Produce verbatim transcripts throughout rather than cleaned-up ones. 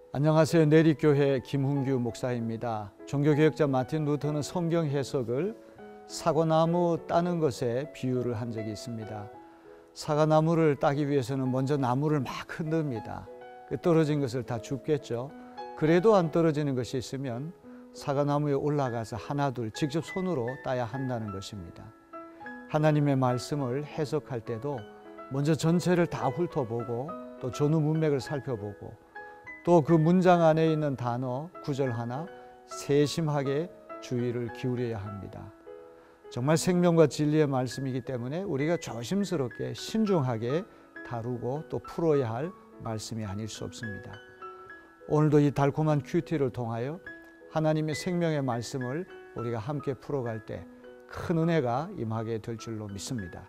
안녕하세요. 내리교회 김훈규 목사입니다. 종교개혁자 마틴 루터는 성경 해석을 사과나무 따는 것에 비유를 한 적이 있습니다. 사과나무를 따기 위해서는 먼저 나무를 막 흔듭니다. 떨어진 것을 다 줍겠죠. 그래도 안 떨어지는 것이 있으면 사과나무에 올라가서 하나 둘 직접 손으로 따야 한다는 것입니다. 하나님의 말씀을 해석할 때도 먼저 전체를 다 훑어보고 또 전후 문맥을 살펴보고 또 그 문장 안에 있는 단어, 구절 하나 세심하게 주의를 기울여야 합니다. 정말 생명과 진리의 말씀이기 때문에 우리가 조심스럽게 신중하게 다루고 또 풀어야 할 말씀이 아닐 수 없습니다. 오늘도 이 달콤한 큐티를 통하여 하나님의 생명의 말씀을 우리가 함께 풀어갈 때 큰 은혜가 임하게 될 줄로 믿습니다.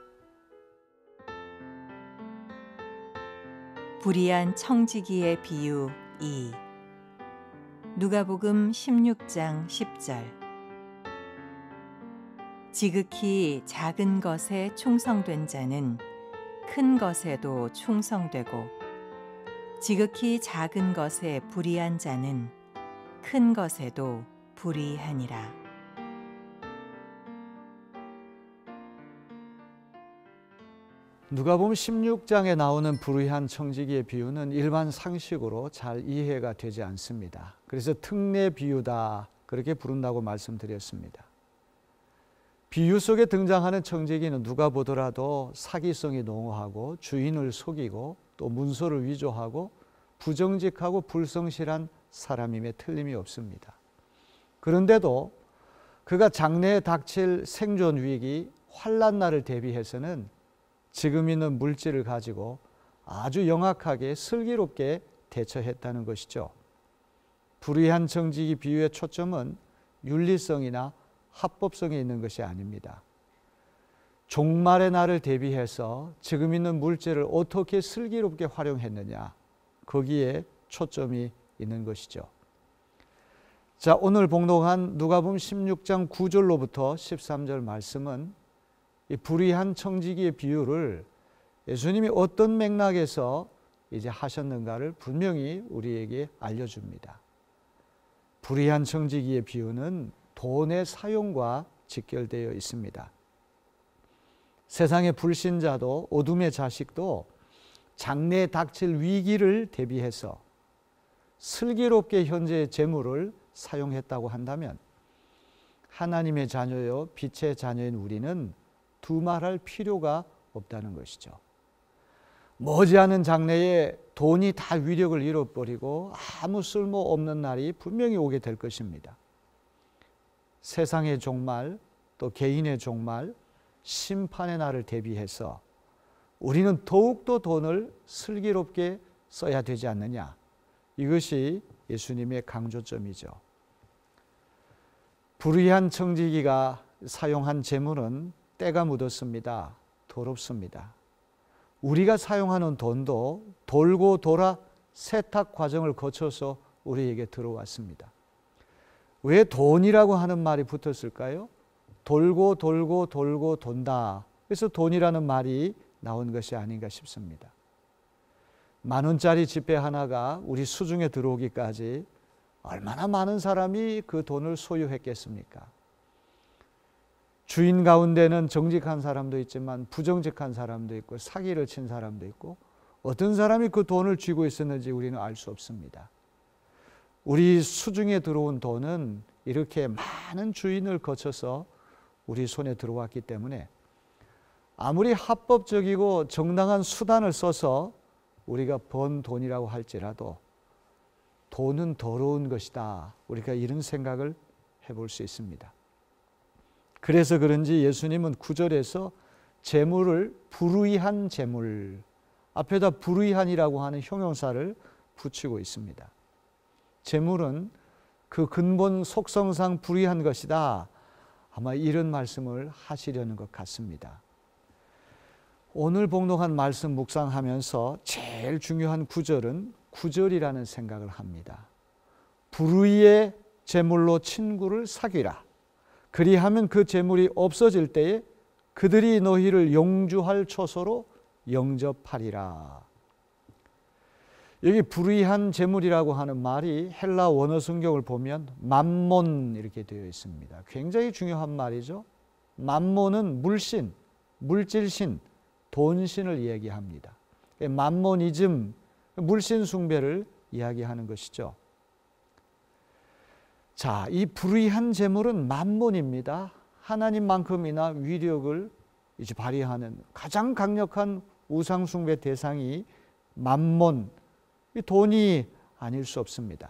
불의한 청지기의 비유 이. 누가복음 십육 장 십 절. 지극히 작은 것에 충성된 자는 큰 것에도 충성되고 지극히 작은 것에 불의한 자는 큰 것에도 불의하니라. 누가복음 십육 장에 나오는 불의한 청지기의 비유는 일반 상식으로 잘 이해가 되지 않습니다. 그래서 특례 비유다 그렇게 부른다고 말씀드렸습니다. 비유 속에 등장하는 청지기는 누가 보더라도 사기성이 농후하고 주인을 속이고 또 문서를 위조하고 부정직하고 불성실한 사람임에 틀림이 없습니다. 그런데도 그가 장래에 닥칠 생존 위기, 환난 날을 대비해서는 지금 있는 물질을 가지고 아주 영악하게 슬기롭게 대처했다는 것이죠. 불의한 청지기 비유의 초점은 윤리성이나 합법성에 있는 것이 아닙니다. 종말의 날을 대비해서 지금 있는 물질을 어떻게 슬기롭게 활용했느냐, 거기에 초점이 있는 것이죠. 자, 오늘 봉독한 누가복음 십육 장 구 절로부터 십삼 절 말씀은 이 불의한 청지기의 비유를 예수님이 어떤 맥락에서 이제 하셨는가를 분명히 우리에게 알려줍니다. 불의한 청지기의 비유는 돈의 사용과 직결되어 있습니다. 세상의 불신자도 어둠의 자식도 장래에 닥칠 위기를 대비해서 슬기롭게 현재의 재물을 사용했다고 한다면 하나님의 자녀요 빛의 자녀인 우리는 두말할 필요가 없다는 것이죠. 머지않은 장래에 돈이 다 위력을 잃어버리고 아무 쓸모없는 날이 분명히 오게 될 것입니다. 세상의 종말 또 개인의 종말 심판의 날을 대비해서 우리는 더욱더 돈을 슬기롭게 써야 되지 않느냐, 이것이 예수님의 강조점이죠. 불의한 청지기가 사용한 재물은 때가 묻었습니다. 더럽습니다. 우리가 사용하는 돈도 돌고 돌아 세탁 과정을 거쳐서 우리에게 들어왔습니다. 왜 돈이라고 하는 말이 붙었을까요? 돌고 돌고 돌고 돈다. 그래서 돈이라는 말이 나온 것이 아닌가 싶습니다. 만 원짜리 지폐 하나가 우리 수중에 들어오기까지 얼마나 많은 사람이 그 돈을 소유했겠습니까? 주인 가운데는 정직한 사람도 있지만 부정직한 사람도 있고 사기를 친 사람도 있고 어떤 사람이 그 돈을 쥐고 있었는지 우리는 알 수 없습니다. 우리 수중에 들어온 돈은 이렇게 많은 주인을 거쳐서 우리 손에 들어왔기 때문에 아무리 합법적이고 정당한 수단을 써서 우리가 번 돈이라고 할지라도 돈은 더러운 것이다. 우리가 이런 생각을 해볼 수 있습니다. 그래서 그런지 예수님은 구 절에서 재물을 불의한 재물, 앞에다 불의한이라고 하는 형용사를 붙이고 있습니다. 재물은 그 근본 속성상 불의한 것이다. 아마 이런 말씀을 하시려는 것 같습니다. 오늘 봉독한 말씀 묵상하면서 제일 중요한 구절은 구절이라는 생각을 합니다. 불의의 재물로 친구를 사귀라. 그리하면 그 재물이 없어질 때에 그들이 너희를 영주할 초소로 영접하리라. 여기 불의한 재물이라고 하는 말이 헬라 원어 성경을 보면 맘몬 이렇게 되어 있습니다. 굉장히 중요한 말이죠. 맘몬은 물신, 물질신, 돈신을 이야기합니다. 맘모니즘, 물신 숭배를 이야기하는 것이죠. 자, 이 불의한 재물은 맘몬입니다. 하나님만큼이나 위력을 이제 발휘하는 가장 강력한 우상 숭배 대상이 맘몬, 돈이 아닐 수 없습니다.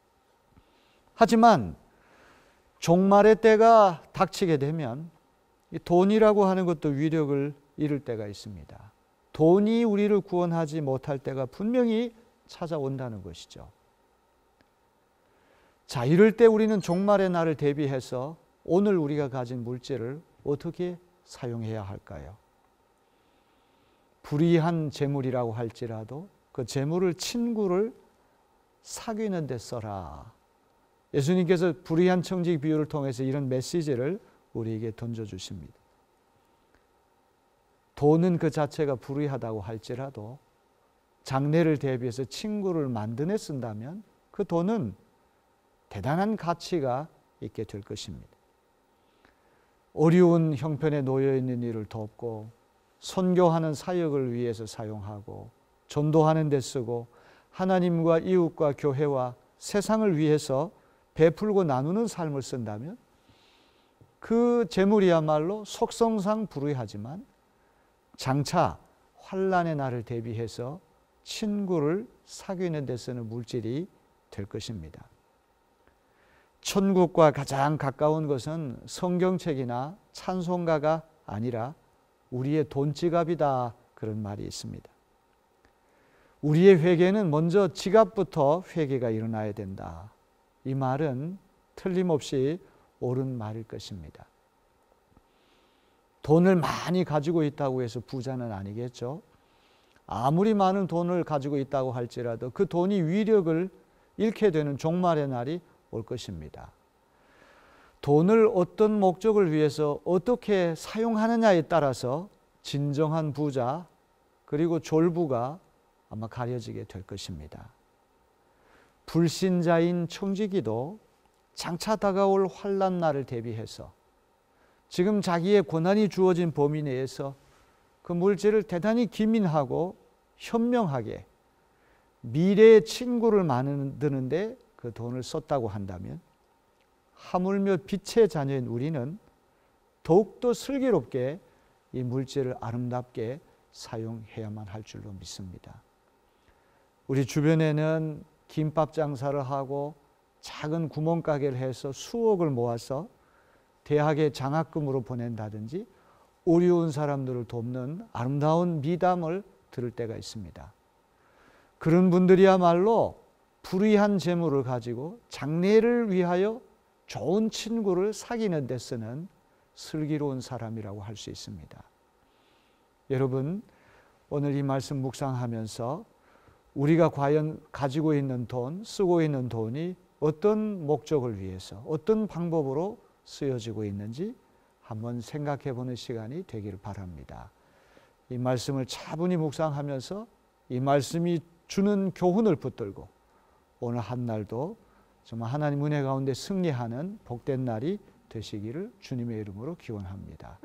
하지만 종말의 때가 닥치게 되면 이 돈이라고 하는 것도 위력을 잃을 때가 있습니다. 돈이 우리를 구원하지 못할 때가 분명히 찾아온다는 것이죠. 자, 이럴 때 우리는 종말의 날을 대비해서 오늘 우리가 가진 물질을 어떻게 사용해야 할까요? 불의한 재물이라고 할지라도 그 재물을 친구를 사귀는 데 써라. 예수님께서 불의한 청지 비유를 통해서 이런 메시지를 우리에게 던져주십니다. 돈은 그 자체가 불의하다고 할지라도 장래를 대비해서 친구를 만드네 쓴다면 그 돈은 대단한 가치가 있게 될 것입니다. 어려운 형편에 놓여 있는 이를 돕고 선교하는 사역을 위해서 사용하고 전도하는 데 쓰고 하나님과 이웃과 교회와 세상을 위해서 베풀고 나누는 삶을 쓴다면 그 재물이야말로 속성상 불의하지만 장차 환난의 날을 대비해서 친구를 사귀는 데 쓰는 물질이 될 것입니다. 천국과 가장 가까운 것은 성경책이나 찬송가가 아니라 우리의 돈지갑이다, 그런 말이 있습니다. 우리의 회개는 먼저 지갑부터 회개가 일어나야 된다. 이 말은 틀림없이 옳은 말일 것입니다. 돈을 많이 가지고 있다고 해서 부자는 아니겠죠. 아무리 많은 돈을 가지고 있다고 할지라도 그 돈이 위력을 잃게 되는 종말의 날이 올 것입니다. 돈을 어떤 목적을 위해서 어떻게 사용하느냐에 따라서 진정한 부자 그리고 졸부가 아마 가려지게 될 것입니다. 불신자인 청지기도 장차 다가올 환난 날을 대비해서 지금 자기의 고난이 주어진 범위 내에서 그 물질을 대단히 기민하고 현명하게 미래의 친구를 만드는데 그 돈을 썼다고 한다면 하물며 빛의 자녀인 우리는 더욱더 슬기롭게 이 물질을 아름답게 사용해야만 할 줄로 믿습니다. 우리 주변에는 김밥 장사를 하고 작은 구멍가게를 해서 수억을 모아서 대학에 장학금으로 보낸다든지 어려운 사람들을 돕는 아름다운 미담을 들을 때가 있습니다. 그런 분들이야말로 불의한 재물을 가지고 장래를 위하여 좋은 친구를 사귀는 데 쓰는 슬기로운 사람이라고 할 수 있습니다. 여러분, 오늘 이 말씀 묵상하면서 우리가 과연 가지고 있는 돈, 쓰고 있는 돈이 어떤 목적을 위해서, 어떤 방법으로 쓰여지고 있는지 한번 생각해 보는 시간이 되기를 바랍니다. 이 말씀을 차분히 묵상하면서 이 말씀이 주는 교훈을 붙들고 오늘 한 날도 정말 하나님 은혜 가운데 승리하는 복된 날이 되시기를 주님의 이름으로 기원합니다.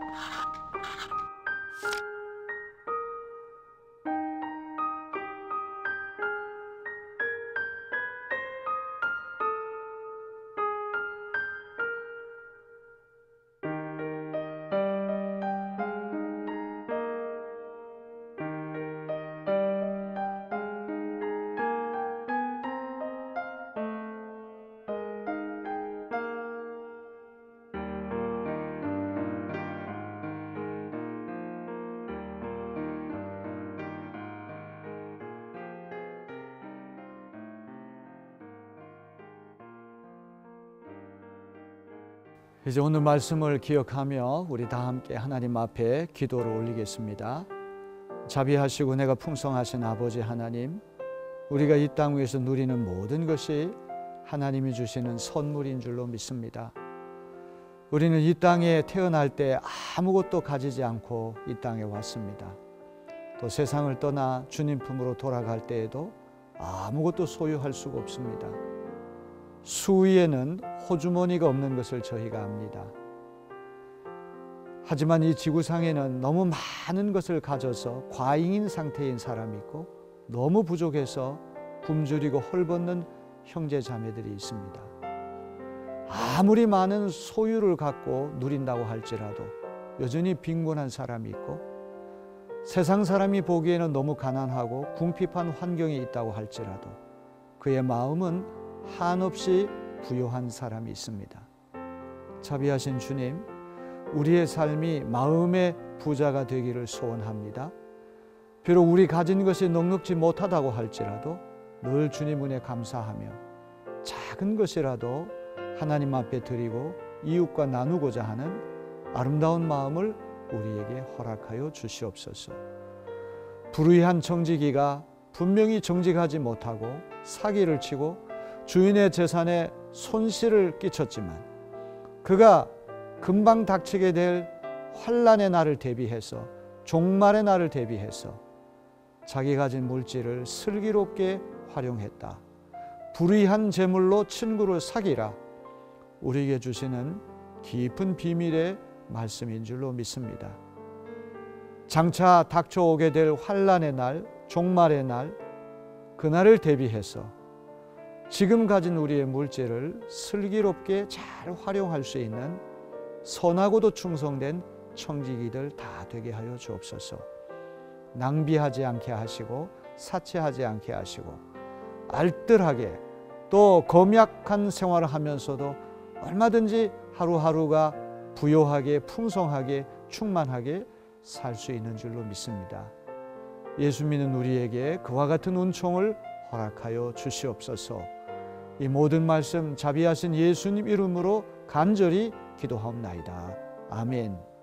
이제 오늘 말씀을 기억하며 우리 다 함께 하나님 앞에 기도를 올리겠습니다. 자비하시고 내가 풍성하신 아버지 하나님, 우리가 이 땅 위에서 누리는 모든 것이 하나님이 주시는 선물인 줄로 믿습니다. 우리는 이 땅에 태어날 때 아무것도 가지지 않고 이 땅에 왔습니다. 또 세상을 떠나 주님 품으로 돌아갈 때에도 아무것도 소유할 수가 없습니다. 수위에는 호주머니가 없는 것을 저희가 압니다. 하지만 이 지구상에는 너무 많은 것을 가져서 과잉인 상태인 사람이 있고 너무 부족해서 굶주리고 헐벗는 형제 자매들이 있습니다. 아무리 많은 소유를 갖고 누린다고 할지라도 여전히 빈곤한 사람이 있고 세상 사람이 보기에는 너무 가난하고 궁핍한 환경에 있다고 할지라도 그의 마음은 한없이 부요한 사람이 있습니다. 자비하신 주님, 우리의 삶이 마음의 부자가 되기를 소원합니다. 비록 우리 가진 것이 넉넉지 못하다고 할지라도 늘 주님 은혜 감사하며 작은 것이라도 하나님 앞에 드리고 이웃과 나누고자 하는 아름다운 마음을 우리에게 허락하여 주시옵소서. 불의한 정직이가 분명히 정직하지 못하고 사기를 치고 주인의 재산에 손실을 끼쳤지만 그가 금방 닥치게 될 환난의 날을 대비해서 종말의 날을 대비해서 자기 가진 물질을 슬기롭게 활용했다. 불의한 재물로 친구를 사기라. 우리에게 주시는 깊은 비밀의 말씀인 줄로 믿습니다. 장차 닥쳐오게 될 환난의 날, 종말의 날, 그날을 대비해서 지금 가진 우리의 물질을 슬기롭게 잘 활용할 수 있는 선하고도 충성된 청지기들 다 되게 하여 주옵소서. 낭비하지 않게 하시고 사치하지 않게 하시고 알뜰하게 또 검약한 생활을 하면서도 얼마든지 하루하루가 부요하게 풍성하게 충만하게 살 수 있는 줄로 믿습니다. 예수 믿는 우리에게 그와 같은 은총을 허락하여 주시옵소서. 이 모든 말씀 자비하신 예수님 이름으로 간절히 기도하옵나이다. 아멘.